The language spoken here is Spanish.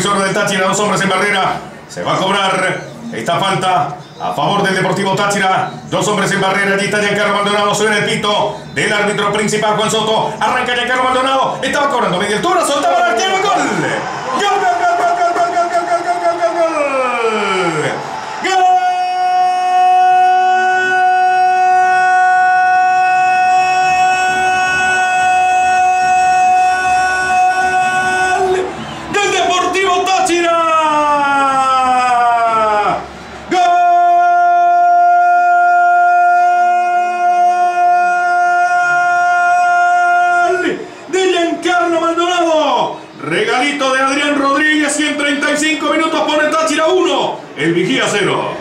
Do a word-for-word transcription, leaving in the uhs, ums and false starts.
defensor del Táchira, dos hombres en barrera. Se va a cobrar esta falta a favor del Deportivo Táchira. Dos hombres en barrera. Allí está Giancarlo Maldonado. Suena el pito del árbitro principal, Juan Soto. Arranca Giancarlo Maldonado. Estaba cobrando media altura. Soltaba el arquero. ¡Gol! ¡Gol, gol, gol, gol, gol, gol, gol, gol, gol, gol, gol, gol! Regalito de Adrián Rodríguez, ciento treinta y cinco minutos, pone Táchira uno, el Vigía cero.